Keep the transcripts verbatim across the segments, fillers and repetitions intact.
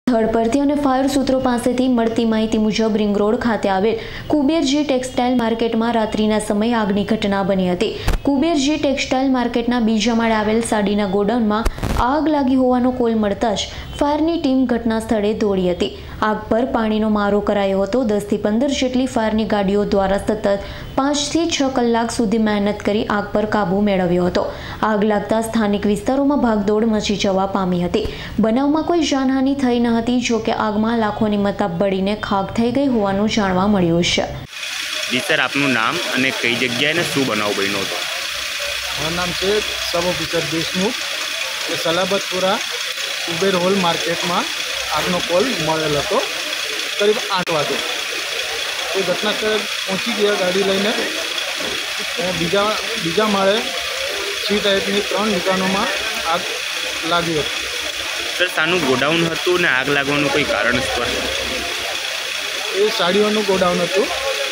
Third પરથી અને fire સૂત્રો પાસેથી મળતી માહિતી મુજબ રિંગ રોડ ખાતે આવેલ કુબેરજી ટેક્સટાઇલ માર્કેટમાં રાત્રિના સમયે આગની ઘટના બની હતી। કુબેરજી ટેક્સટાઇલ માર્કેટના બીજા માળે આવેલ સાડીના ગોડાઉનમાં આગ લાગી હોવાનો કોલ મળતા જ ફાયરની ટીમ ઘટના સ્થળે દોડી હતી। આગ પર પાણીનો મારો કરાયો હતો। દસ થી પંદર જેટલી ફાયરની ગાડીઓ દ્વારા સતત પાંચ થી છ કલાક સુધી મહેનત કરી આગ પર કાબુ મેળવ્યો હતો। આગ લાગતા સ્થાનિક વિસ્તારોમાં ભાગદોડ મચી જવા પામી હતી। બનાવમાં કોઈ જાનહાનિ થઈ ન હતી, જો કે આગમાં લાખોની મતા બળીને ખાખ થઈ ગઈ હોવાનું જાણવા મળ્યું છે। જી સર, આપનું નામ અને કઈ જગ્યાએ ને શું બનાવ બન્યો હતો? મારું નામ છે સબ ઓફિસર દેશમુખ। એ સલાબતપુરા કુબેર હોલ માર્કેટમાં આગનો કોલ મળેલ હતો કરીબ આઠ વાગે। એ ઘટના સ્થળે પહોંચી ગયા ગાડી લઈને। બીજા બીજા માળે સી ટાઈપની ત્રણ દુકાનોમાં આગ લાગી હતી। સર, શાનું ગોડાઉન હતું ને આગ લાગવાનું કોઈ કારણ સ્પષ્ટ? એ સાડીઓનું ગોડાઉન હતું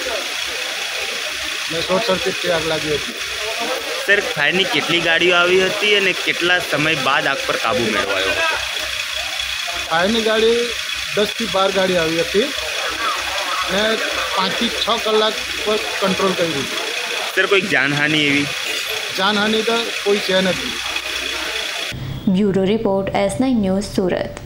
ને શોર્ટ સર્કિટથી આગ લાગી હતી। સર, ફાયરની કેટલી ગાડીઓ આવી હતી અને કેટલા સમય બાદ આગ પર કાબુ મેળવાયો હતો? ફાયરની ગાડી દસથી બાર ગાડી આવી હતી ને પાંચથી છ કલાક પર કંટ્રોલ કર્યું। સર, કોઈ જાનહાનિ એવી? જાનહાનિ તો કોઈ છે નથી। Bureau report, S nine news, Surat.